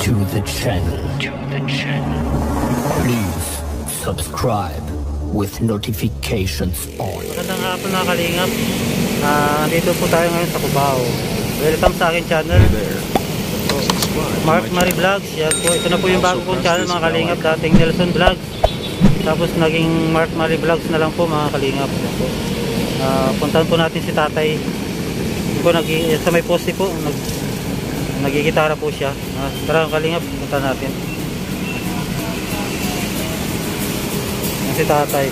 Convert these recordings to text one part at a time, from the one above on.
to the channel. Please subscribe with notifications on. Magandang hapon mga kalingap. Dito po tayo ngayon sa Cubao. Welcome sa aking channel, Mark Marie Vlogs. Yan po, ito na po yung bago kong channel mga kalingap. Dating Nelson Vlogs, tapos naging Mark Marie Vlogs na lang po mga kalingap. Yan po. Puntahan po natin si tatay. Po, sa may poste po nagigitara po siya. Tara kalingap, puntahan natin si tatay.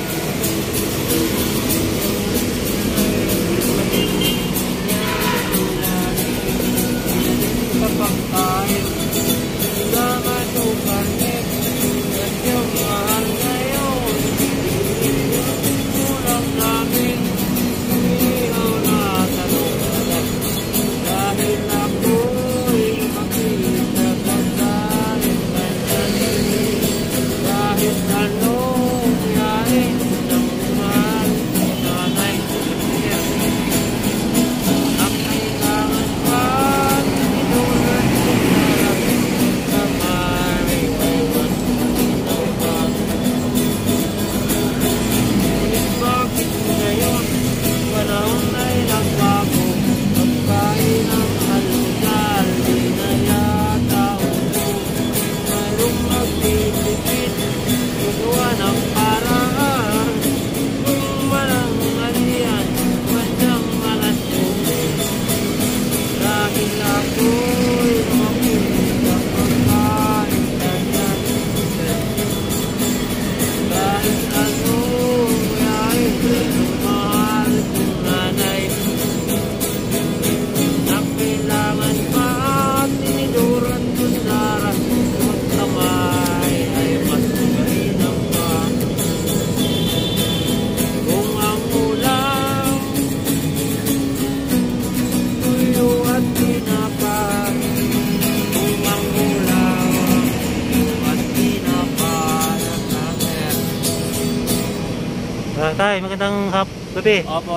Tay, magandang gabi. Opo,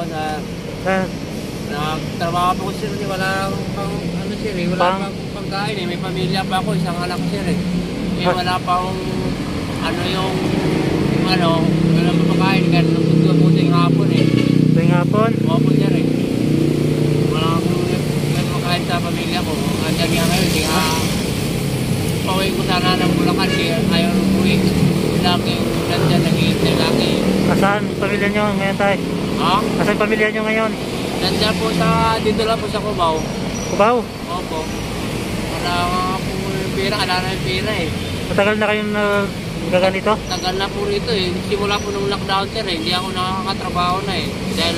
nagtrabaho po ko sir, wala pang ano sir, wala pang pagkain eh. May pamilya pa ako, isang anak ko sir eh. Wala pang ano yung wala pang pagkain, kaya nagtutuwa po yung hapon eh. Tuwing hapon? Opo sir eh. Wala akong pagkain sa pamilya ko. Andyan nga ngayon, hindi nga pauwi ko sana ng Bulacan, kaya ayaw nung uwi. Laki, nandyan nag-iintay laki. Asan pamilya nyo ngayon tay? Ha? Asan pamilya nyo ngayon? Nandyan po dito lang po sa Cubao. Cubao? Opo. Wala nga po yung pera, wala na yung pera eh. Matagal na kayong gaganito? Tagal na po rito eh. Simula po nung lockdown sir eh, hindi ako nakakatrabaho na eh. Dahil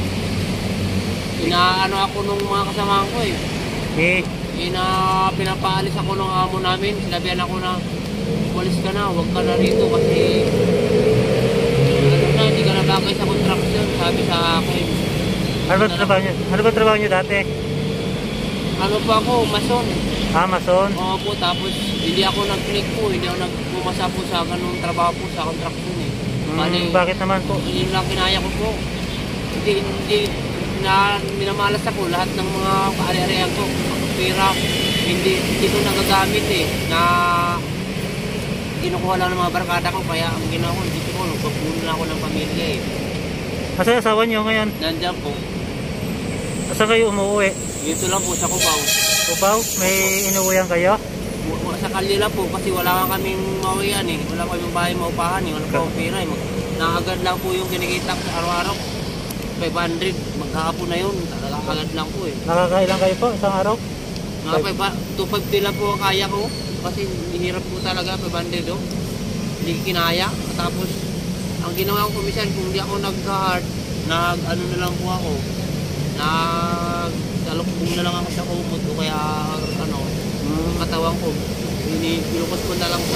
inaano ako nung mga kasamahan ko eh. Pinapaalis ako nung amo namin. Sinabihan ako na umalis ka na, huwag ka na rito kasi hindi ka na bagay sa construction, sabi sa akin. Ano ba trabaho nyo dati? Ano po ako, mason. Mason? Oo po, tapos hindi ako nag-click po, hindi ako nagpumasa po sa ganung trabaho po sa construction eh. Bakit naman po? Yun lang kinaya ko po. Hindi na minamalas ako lahat ng mga kaari-arihan ko. Pera, hindi ko nagagamit eh, na kinukuha lang ng mga barkada ko, kaya ang ginawa ko, dito ko, nagpapuno na ako ng pamilya eh. Kasi asawa nyo ngayon? Nandiyan po. Saan kayo umuwi? Dito lang po sa Cubao. Cubao? May inuwihan kayo? Sa Kalila po, kasi wala kaming mawian eh. Wala kaming bahay maupahan eh, wala pa akong pera eh. Nakagad lang po yung kinikita sa araw-araw. 500, maghahapon na yun, nakagad lang po eh. Nakakailan kayo po isang araw? 250 lang po ang kaya ko. Kasi hirap po talaga, 500 do. Hindi kinaya. Tapos, ang ginawa ko kumisan, kung hindi ako nag-hard, ano na lang po ako, nag-alokbong na lang ako sa kumot ko, kaya katawan ko. Pinukot ko na lang sa,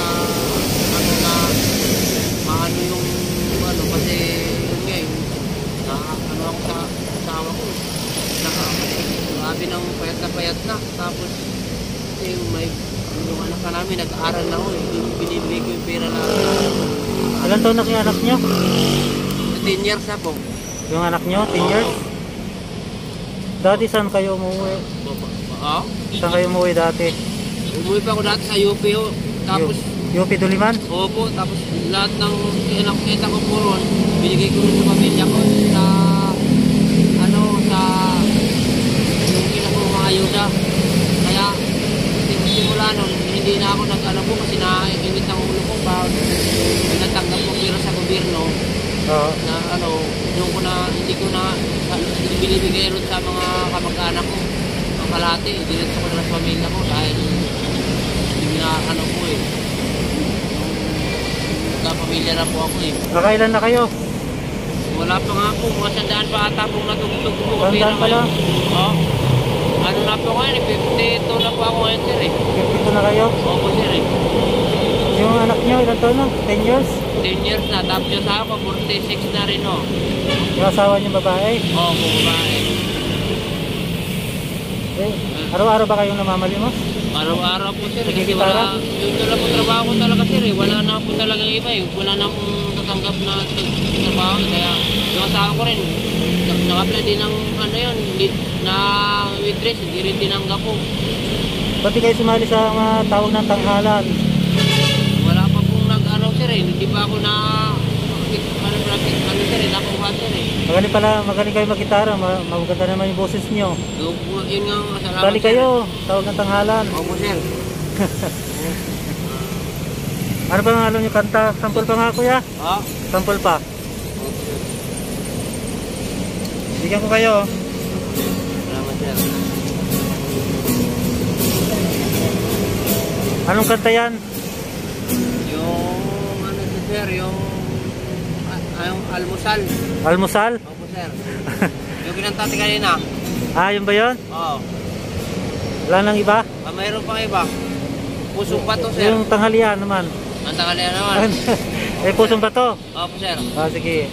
maano yung, kasi, yun nga ako sa asawa ko. Sabi ng payat na. Tapos, yung anak ka namin, nag-aaral na ako eh. Binibigay ko yung pera na. Ilan taon na yung anak nyo? 10 years na po. Yung anak nyo, 10 years? Dati saan kayo umuwi? Oo? Saan kayo umuwi dati? Umuwi pa ako dati sa UP ho. Tapos, UP Duliman? opo, tapos lahat ng kita ko po ron, binigay ko rin sa pamilya ko sa, ano, sa, yung kita ko mga ayuda. Kaya, simula nun, hindi na ako nag-alam ko kasi naiinit ang ulo ko pa. Natanggap ko pera sa gobyerno. Na ano, hindi ko na binibigay rin sa mga kamag-anak ko. Ang kalahati, diretso ko na sa pamilya ko dahil hindi na ano ko eh. Pamilya na po ako eh. Nakailan na kayo? Wala pa nga po, mga sandaan pa ata pong natugtog po. Sandaan pa lang? Oo. Ano na po ngayon eh, 52 na po ako ngayon sir eh. 52 na kayo? Opo sir eh. Yung anak niyo, ilan taon na? 10 years? 10 years na, tapos yung asawa ko, 46 na rin oh. Yung asawa niyo babae? Oo, babae. Eh, araw-araw ba kayong namamalimos? Araw-araw po sir, kasi Nagkikitara? yung talaga po trabaho ko talaga sir eh, wala na po talagang iba eh, wala na pong tatanggap na trabaho eh, kaya yung asawa ko rin, naka-apply din ng ano yun, na waitress, hindi rin tinanggap po. Pati kayo sumali sa mga tawag ng tanghalan? Wala pa pong nag-ano sir eh, hindi pa ako na, ano sir eh, nakuha sir eh. Magaling kayo mag-gitara, maganda naman yung boses niyo. Yun nga, salamat Bali kayo, tawag ng tanghalan. Opo sir. Ano ba ang alam niyo kanta? Sample pa nga kuya? Ha? Sample pa. Bigyan ko kayo. Salamat sir. Anong kanta yan? Yung ano sir, yung almusal. Almusal? Opo sir. Yung kinantati kanina. Ah, yun ba yun? Oo. Wala nang iba? Mayroon pang iba. Pusong bato sir. Yung tanghalian naman. Ang tanghalian naman. Eh, pusong bato? Opo sir. Ah, sige.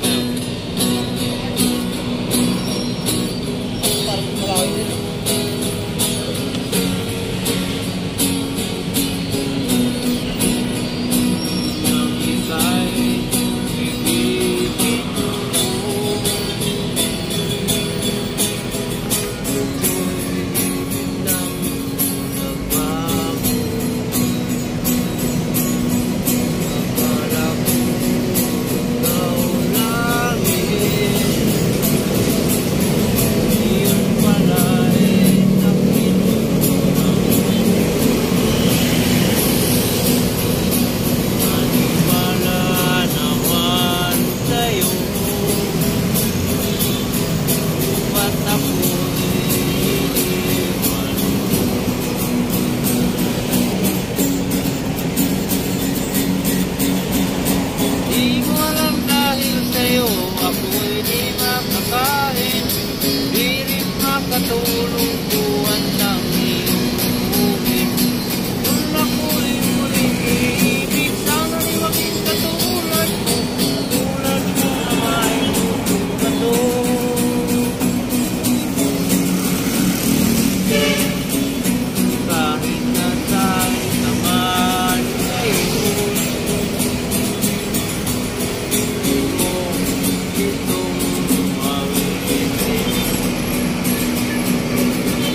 Katulong tuwan ng iyong bukid. Nung ako'y muling iibig, sana rin maging katulad mo. Katulad mo na may bato. Kahit na tayo naman ngayon, itong mawin.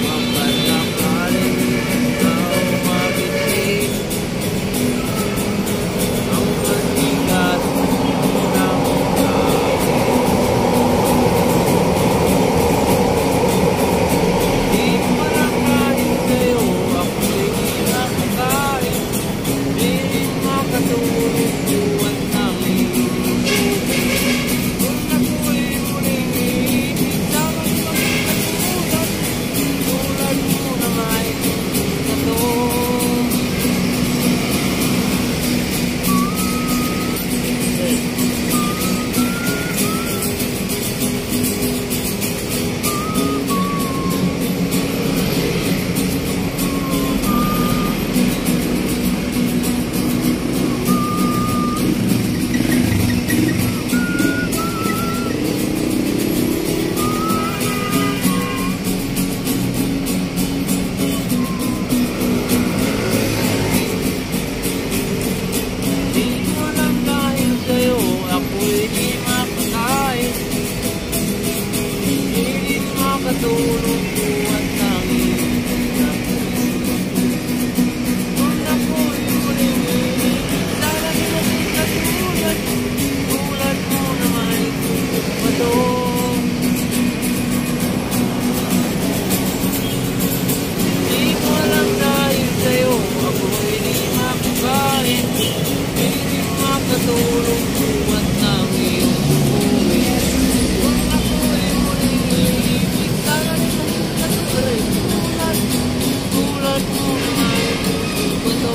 Tulad mo na may pusong bato.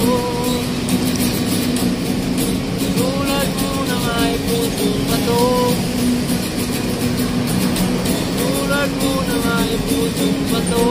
Tulad mo na may pusong bato. Tulad mo na may pusong bato.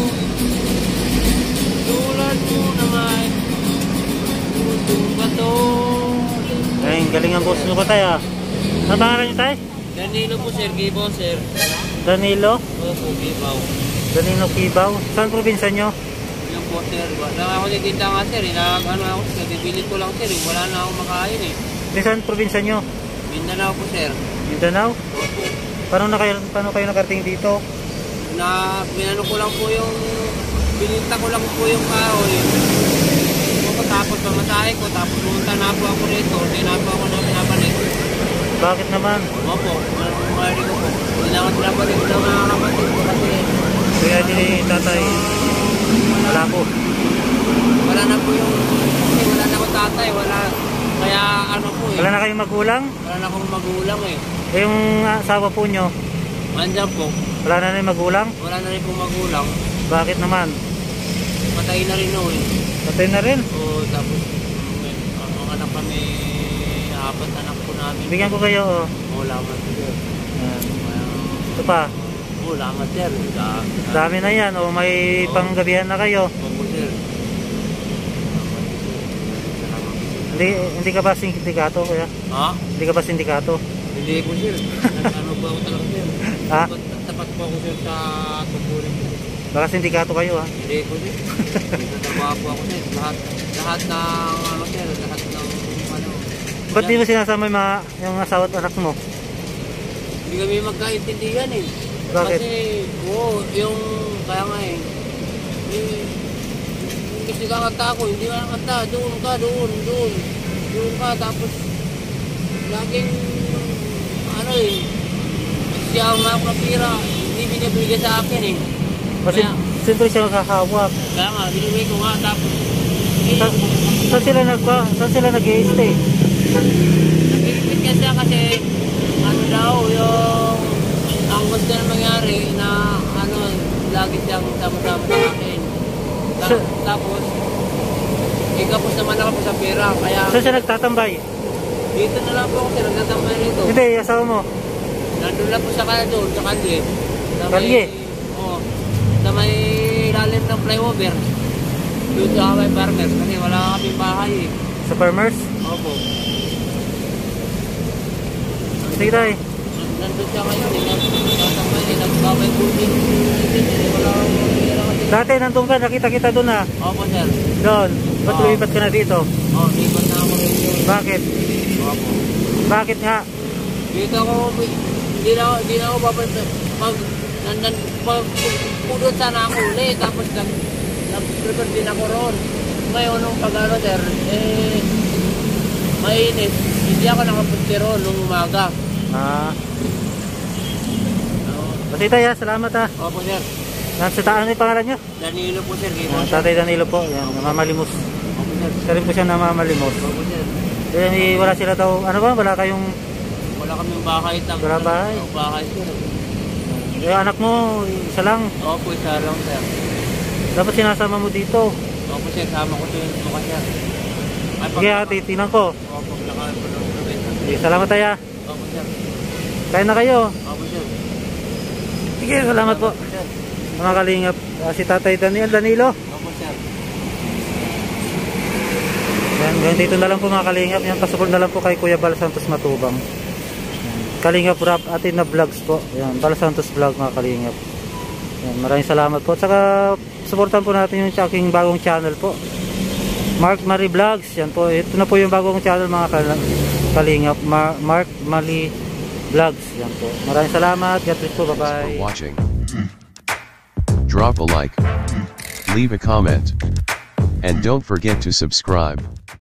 Tulad mo na may pusong bato. Ay, galing ang boss nyo ko tayo. Ano pangalan nyo tayo? Danilo po sir, Gibaw sir. Danilo? Opo, Gibaw. Danilo Kibaw. Saan probinsya nyo? Yung po sir, lang ako nagtinda nga sir, ano ako, bibili ko lang sir, wala na akong makain eh. Saan probinsya nyo? Mindanao po sir. Mindanao? Opo. Paano kayo nakarating dito? Binano ko lang po yung, bininta ko lang po yung kahoy. Tapos pamasahe ko, tapos pumunta na po ako rito, hindi na po ako napabalik. Bakit naman? Opo, marami ko po. Hindi na ako pinabalik ng mga kapatid ko kasi Kaya di tatay, wala po. wala na po yung, kasi wala na akong tatay, wala, kaya ano po eh. Wala na kayong magulang? Wala na akong magulang eh. Eh, yung asawa po nyo, Andyan po, wala na rin magulang? wala na rin pong magulang. Bakit naman? Patay na rin o eh. Patay na rin. O tapos, ang anak kami, 4 anak po namin. Bigyan ko kayo, oh. Wala man sir. Yan. Ito pa. Wala man sir. Dami na yan, oh. May panggabihan na kayo. Opo sir. Hindi ka ba sindikato, kuya? Ha? Hindi ka ba sindikato? Hindi ko sir. Ano ba ako talaga sir? Ha? Tapat po ako sir sa tuburin ko. Baka sindikato kayo, ha? Hindi ko sir. Nagtatrabaho po ako sir. Lahat ng ano sir, lahat ng ano. Ba't di mo sinasama yung asawa at anak mo? Hindi kami magkaintindihan eh. Bakit? Kasi, yung, kaya nga eh. Kasi kakanta ako, hindi ka nakanta. Doon ka, tapos, laging, ano eh, siya ang mga pira, hindi binibigay sa akin eh. Kasi Kaya, siyempre siya kakahawak. kaya nga, binibigay ko nga, tapos, Saan sila nag-i-stay? nag-iipit ka siya kasi, ano daw, yung, ang gusto na mangyari na, ano, lagi siyang sama-sama sa akin. Tapos, ikapos naman ako sa pera, kaya, Saan siya nagtatambay? dito na lang po ako, nagtatambay rito. Hindi, yung asawa mo. Nandun lang po sa kanya doon, sa kalye. Kalye? Oo. Sa may ilalim ng flyover. Doon sa may farmers, kasi wala kaming bahay eh. Sa farmers? Opo. Sige tayo. Nandun siya ngayon, nagtatambay eh, nagbabay building. Wala akong pera kasi. Dati nandun ka, nakita kita doon, ha? Opo sir. Doon. Ba't Oo. lumipat ka na dito? Oo, lipat na ako rito. Bakit? Opo. Bakit nga? Dito ako, hindi na ako babalik. Pag pudot sana ako ulit, tapos nag-prepare din ako roon. Ngayon, nung pag-ano sir, mainit. Hindi ako nakapunti roon nung umaga. Pati tayo, salamat, ha? Opo sir. Ano yung pangalan nyo? Danilo po sir. Tatay Danilo po. Yan, namamalimos. Opo sir. Isa rin po siya namamalimos. Opo sir. Eh, wala sila daw, ano ba? Wala kayong, Wala kaming bahay. Wala bahay? Bahay sir. eh, anak mo, isa lang. Opo, isa lang sir. Dapat sinasama mo dito. Opo sir, sama ko sir. Mukha sir. Sige, titignan ko. Opo, lakaan po ng gawin. Sige, salamat tayo. Opo sir. Kain na kayo. Opo sir. Sige, salamat po. Opo sir. Mga kalingap, si Tatay Danilo. Opo sir. Yan, ganyan dito na lang po mga kalingap. Yan, pasuport na lang po kay Kuya Bal Santos Matubang. Yan, Kalingap Rap atin na vlogs po. Yan, Bal Santos Vlog mga kalingap. Yan, maraming salamat po. At saka, supportan po natin yung aking bagong channel po. Mark Mali Vlogs. Yan po, ito na po yung bagong channel mga kalingap. Mark Mali Vlogs. Yan po. Maraming salamat. God bless po. Bye-bye. For watching. Drop a like. Leave a comment. And don't forget to subscribe.